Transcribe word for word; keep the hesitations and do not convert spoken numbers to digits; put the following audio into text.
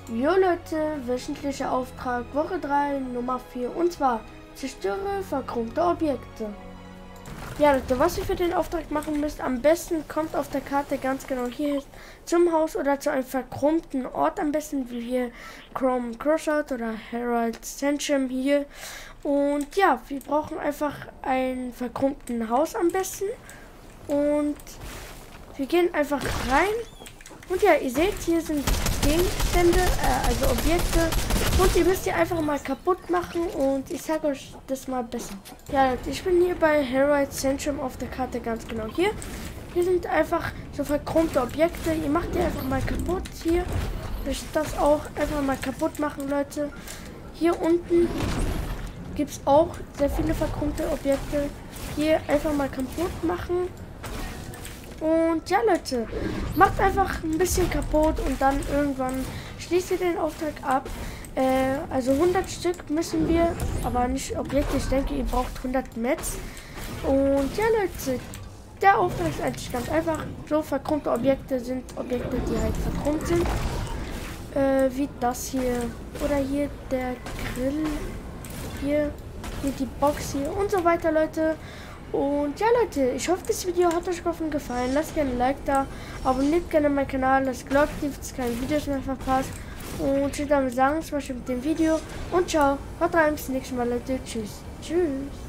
Jo Leute, wöchentlicher Auftrag, Woche drei, Nummer vier, und zwar zerstöre verchromte Objekte. Ja Leute, was ihr für den Auftrag machen müsst, am besten kommt auf der Karte ganz genau hier zum Haus oder zu einem verchromten Ort, am besten wie hier Chrome Crossout oder Herald Centrum hier. Und ja, wir brauchen einfach ein verchromten Haus am besten und wir gehen einfach rein. Und ja, ihr seht, hier sind Gegenstände, äh, also Objekte. Und ihr müsst die einfach mal kaputt machen und ich sage euch das mal besser. Ja, ich bin hier bei Herald Centrum auf der Karte ganz genau hier. Hier sind einfach so verchromte Objekte. Ihr macht die einfach mal kaputt hier. Ich das auch einfach mal kaputt machen, Leute. Hier unten gibt es auch sehr viele verchromte Objekte. Hier einfach mal kaputt machen. Und ja Leute, macht einfach ein bisschen kaputt und dann irgendwann schließt ihr den Auftrag ab. Äh, also hundert Stück müssen wir, aber nicht Objekte. Ich denke, ihr braucht hundert Metz. Und ja Leute, der Auftrag ist eigentlich ganz einfach. So verchromte Objekte sind Objekte, die halt verchromt sind. Äh, wie das hier. Oder hier der Grill. Hier, hier die Box hier und so weiter, Leute. Und ja Leute, ich hoffe, das Video hat euch gefallen. Lasst gerne ein Like da, abonniert gerne meinen Kanal, lasst Glocke, damit ihr keine Videos mehr verpasst. Und ich würde damit sagen, das war's mit dem Video. Und ciao, haut rein, bis zum nächsten Mal, Leute. Tschüss. Tschüss.